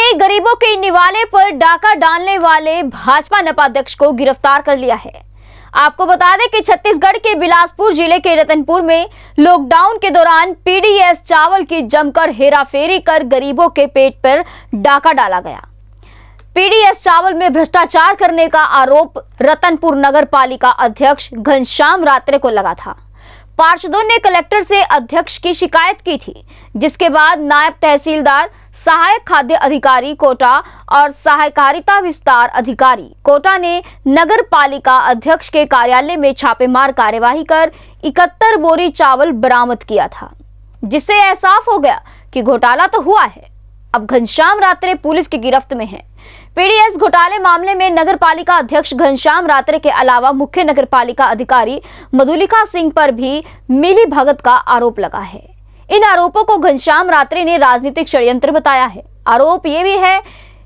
ने गरीबों के निवाले पर डाका डालने वाले भाजपा नपाध्यक्ष को गिरफ्तार कर लिया है। आपको बता दें कि छत्तीसगढ़ के बिलासपुर जिले के रतनपुर में लॉकडाउन के दौरान पीडीएस चावल की जमकर हेराफेरी कर गरीबों के पेट पर डाका डाला गया। पीडीएस चावल में भ्रष्टाचार करने का आरोप रतनपुर नगर पालिका अध्यक्ष घनश्याम रात्रे को लगा था। पार्षदों ने कलेक्टर से अध्यक्ष की शिकायत की थी, जिसके बाद नायब तहसीलदार, सहायक खाद्य अधिकारी कोटा और सहकारिता विस्तार अधिकारी कोटा ने नगर पालिका अध्यक्ष के कार्यालय में छापेमार कार्यवाही कर 71 बोरी चावल बरामद किया था, जिससे यह साफ हो गया कि घोटाला तो हुआ है। अब घनश्याम रात्रे पुलिस की गिरफ्त में हैं। पीडीएस घोटाले मामले में नगर पालिका अध्यक्ष घनश्याम रात्रे के अलावा मुख्य नगर पालिका अधिकारी मधुलिका सिंह पर भी मिली भगत का आरोप लगा है। इन आरोपों को घनश्याम रात्रे ने राजनीतिक षड्यंत्र बताया है। आरोप ये भी है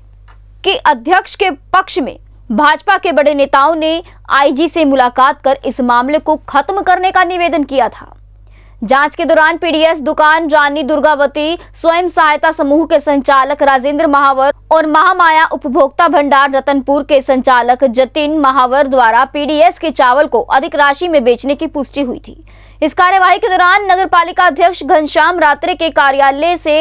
कि अध्यक्ष के पक्ष में भाजपा के बड़े नेताओं ने आईजी से मुलाकात कर इस मामले को खत्म करने का निवेदन किया था। जांच के दौरान पीडीएस दुकान रानी दुर्गावती स्वयं सहायता समूह के संचालक राजेंद्र महावर और महामाया उपभोक्ता भंडार रतनपुर के संचालक जतिन महावर द्वारा पीडीएस के चावल को अधिक राशि में बेचने की पुष्टि हुई थी। इस कार्यवाही के दौरान नगर पालिका अध्यक्ष घनश्याम रात्रे के कार्यालय से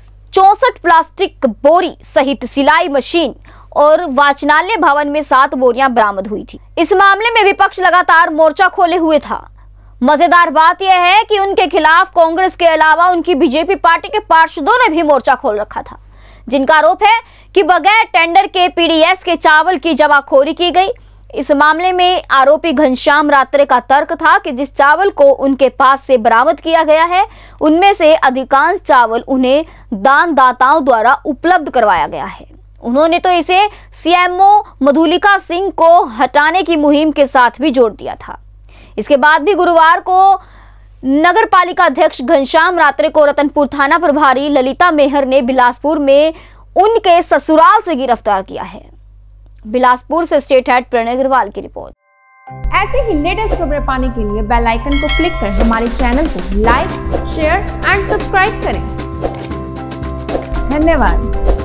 64 प्लास्टिक बोरी सहित सिलाई मशीन और वाचनालय भवन में 7 बोरियां बरामद हुई थी। इस मामले में विपक्ष लगातार मोर्चा खोले हुए था। मजेदार बात यह है कि उनके खिलाफ कांग्रेस के अलावा उनकी बीजेपी पार्टी के पार्षदों ने भी मोर्चा खोल रखा था, जिनका आरोप है कि बगैर टेंडर के पीडीएस के चावल की जमाखोरी की गई। इस मामले में आरोपी घनश्याम रात्रे का तर्क था कि जिस चावल को उनके पास से बरामद किया गया है, उनमें से अधिकांश चावल उन्हें दानदाताओं द्वारा उपलब्ध करवाया गया है। उन्होंने तो इसे सीएमओ मधुलिका सिंह को हटाने की मुहिम के साथ भी जोड़ दिया था। इसके बाद भी गुरुवार को नगर पालिका अध्यक्ष घनश्याम रात्रे को रतनपुर थाना प्रभारी ललिता मेहर ने बिलासपुर में उनके ससुराल से गिरफ्तार किया है। बिलासपुर से स्टेट हेड प्रणय अग्रवाल की रिपोर्ट। ऐसे ही लेटेस्ट खबरें पाने के लिए बेल आइकन को क्लिक कर हमारे चैनल को लाइक, शेयर एंड सब्सक्राइब करें। धन्यवाद।